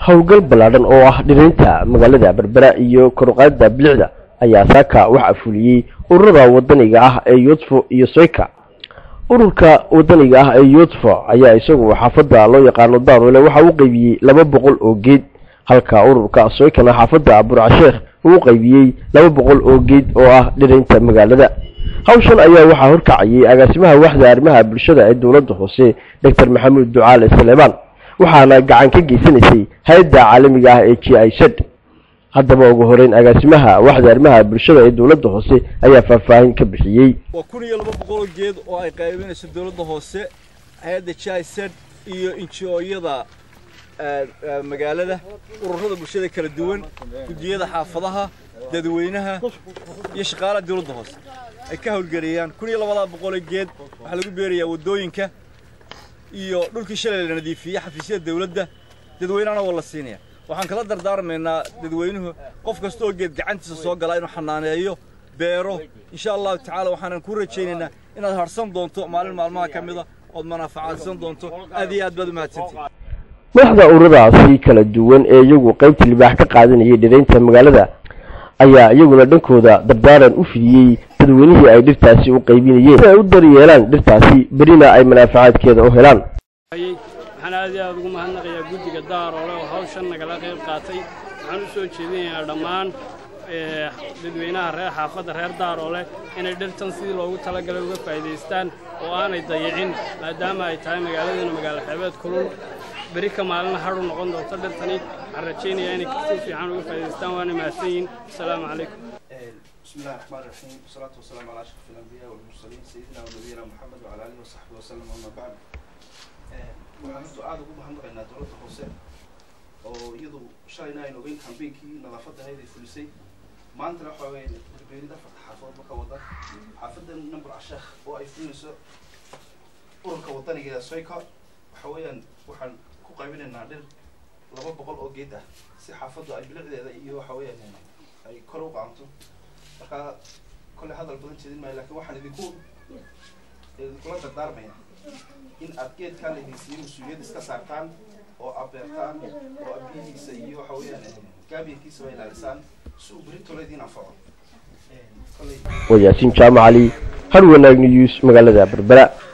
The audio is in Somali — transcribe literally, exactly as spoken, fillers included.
howlgal ballaaran oo ah dhiraynta magaalada Berbera iyo koruqaadda bilicda ayaa saaka waxa fuliyay ururada wadaniga ah ee Yodfo iyo Soyka. ururka wadaniga ah ee Yodfo ayaa isagu xaafadda loo yaqaan Daarole waxa uu qaybiyay laba boqol oo geed, halka ururka Soykana xaafadda Burcasheekh uu qaybiyay laba boqol oo geed oo ah dhiraynta magaalada. hawshan ayaa waxa horkacayay agaasimaha waaxda arrimaha bulshada ee dawladda hoose Doctor Maxamuud Ducaale Saleeman, waxaana gacan ka geysanaysay hay'adda caalamiga ah ee G I Z. haddaba ugu horeyn agaasimaha waaxda arrimaha bulshada ee dawladda hoose ayaa faahfaahin ka bixiyay. waa kun iyo laba boqol geed oo ay qaybinayso dawladda hoose, hay'adda G I Z iyo N G O-yada magaalada, ururada bulshada kala duwan, gudiyada xaafadaha, dadweynaha iyo shaqaalaha dawladda hoose ay ka hawlgalayaan. kun iyo laba boqol geed waxa lagu beerayaa wadooyinka iyo dhulkii shalay la nadiifiyay xafiisyada dawladda, dadweynahana waa la siinaya. waxaan kala dardaarmaynaa dadweynuhu qof kasta oo geed gacantiisa soo gala inuu xanaaneeyo beero. insha Allah tacaala waxaan ku rajaynaynaa inaad harsan doonto maalin maalmaha kamida oo manaafacaadsan doonto. aad iyo aad baad u mahadsantihiin. madaxda ururadaasi kala duwan ee iyagu qaybta libaax ka qaadanayay dhiraynta magaalada ayaa iyaguna dhankooda dardaaran u fidiyay dadweynihii ay dhirtaasi u qaybinayeen si ay u daryeelaan dhirtaasi berina ay manaafacaadkeeda u helaan. waxaan aad iyo aad ugu mahadnaqayaa guddiga Daarole oo hawshan nagala qayb qaatay. waxaan u soo jeedinayaa dhammaan dadweynaha reer xaafadda reer Daarole inay dhirtan sidii loogu talagalay uga faa'iideystaan oo aanay dayicin, maadaama ay tahay magaaladana magaalo xeebeed kulul. beri ka maalin haru noqon doonto dhirtani. waxaan rajaynayaa inay si fiican uga faa'iideystaan. waana mahadsanyihiin. assalaamu calaykum. بسم الله الرحمن الرحيم والصلاة والسلام على أشرف الأنبياء والمرسلين سيدنا ونبينا محمد وعلى آله وصحبه وسلم. أما بعد waxaan intuu aad ugu mahadnaqaynaa dawladda hoose oo iyadu shalayna aynu ogeyn kambeynkii nadaafadda ahayd ay fulisay. maantana waxa weeye beerida afarta xaafadood marka wada xaafadda number Asheekh oo ay fulinayso ururka wadaniga ee Soyka. waxa weeyaan waxaan ku qaybinaynaa dhir laba boqol oo geed ah si xaafaddu ay bilicdeeda iyo waxa weeyaan ay kor u qaanto. marka kole hadal badan jeedin maayo, laakiin waxaan idinku idinkula dardaarmayaa in aad geedkan idinsiiyo mas-uuliyad iska saartaan oo aad beertaan oo aad biyihiisa iyo waxa weeyaan gaabiyarkiisa ba ilaalisaan si uu beritoole idiin anfaco. waa Yaasiin Jaamac Ali, Har Wanaag News, magaalada Berbera.